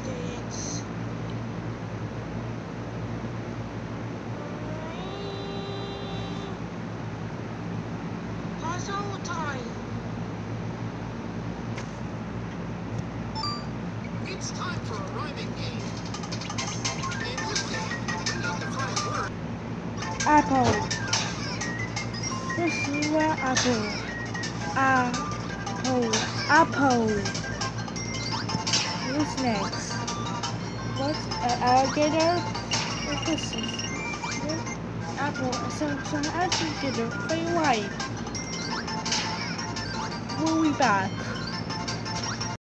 It's puzzle time. It's time for a rhyming game. In this game, we need to find words. Apple. This is where apple. Apple. Apple. What's next? What's an alligator? What this is? Apple. Some alligator. Very white. We'll be back.